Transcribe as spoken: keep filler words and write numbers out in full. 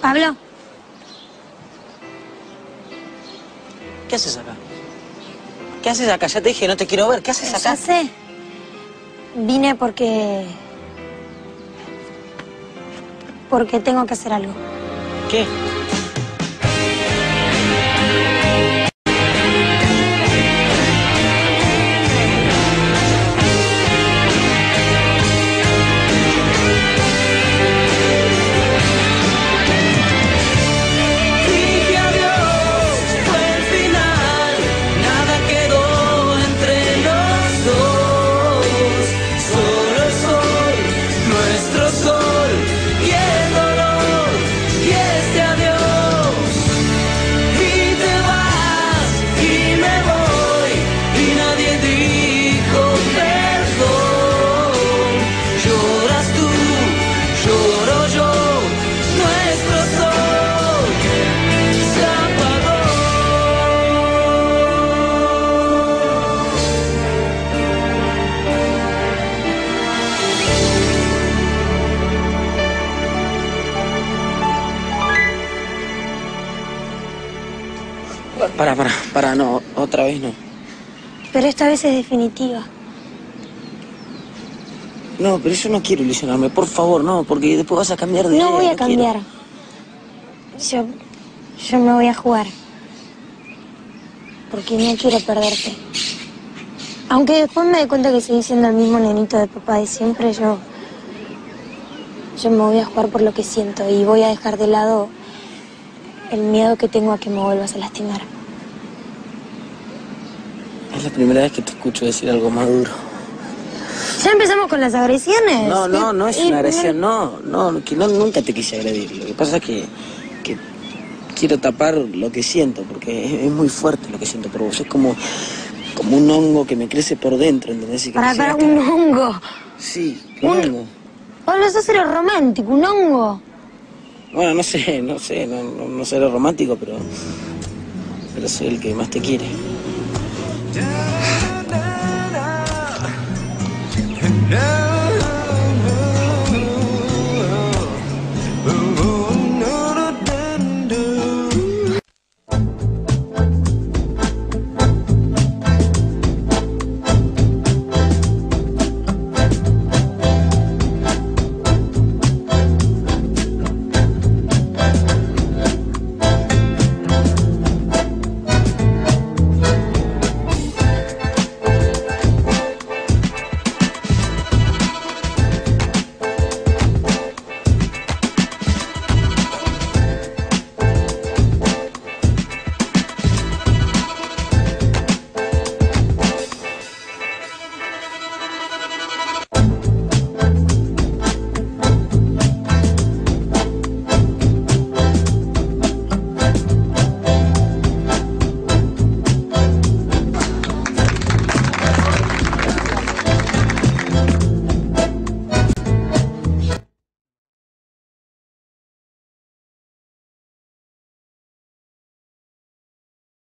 Pablo. ¿Qué haces acá? ¿Qué haces acá? Ya te dije, no te quiero ver. ¿Qué haces acá? Ya sé. Vine porque... Porque tengo que hacer algo. ¿Qué? Para, para, para, no, otra vez no. Pero esta vez es definitiva. No, pero yo no quiero ilusionarme, por favor, no, porque después vas a cambiar de idea. No voy a no cambiar. Quiero. Yo... Yo me voy a jugar. Porque no quiero perderte. Aunque después me dé cuenta que seguís siendo el mismo nenito de papá de siempre, yo... Yo me voy a jugar por lo que siento y voy a dejar de lado el miedo que tengo a que me vuelvas a lastimar. Es la primera vez que te escucho decir algo maduro. ¿Ya empezamos con las agresiones? No, no, no es y, una agresión, no, no, que no, nunca te quise agredir. Lo que pasa es que, que quiero tapar lo que siento, porque es, es muy fuerte lo que siento por vos. Es como, como un hongo que me crece por dentro, ¿entendés? Y que para, para, un hongo. Sí, un, un hongo. Pablo, sos lo romántico, un hongo. Bueno, no sé, no sé, no, no, no sé lo romántico, pero, pero soy el que más te quiere. No.